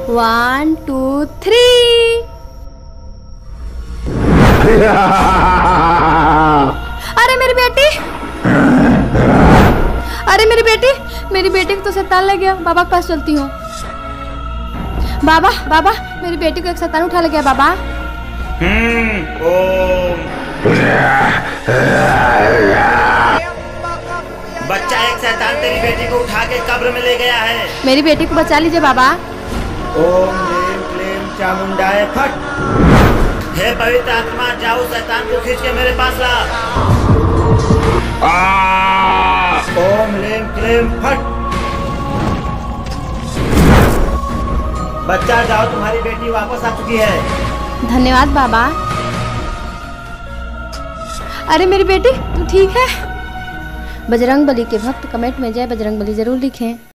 1 2 3। अरे मेरी बेटी, अरे मेरी बेटी को तो शैतान लग गया। बाबा के पास चलती हूँ। बाबा मेरी बेटी को एक शैतान उठा ले गया बाबा। ओम। बच्चा एक शैतान तेरी बेटी को उठा के कब्र में ले गया है। मेरी बेटी को बचा लीजिए बाबा। ओम ह्रीं क्लीं चामुंडाय फट। हे पवित्र आत्मा, जाओ शैतान को खींच के मेरे पास ला। ओम ह्रीं क्लीं फट। बच्चा जाओ, तुम्हारी बेटी वापस आ चुकी है। धन्यवाद बाबा। अरे मेरी बेटी तू ठीक है? बजरंगबली के भक्त कमेंट में जय बजरंगबली जरूर लिखें।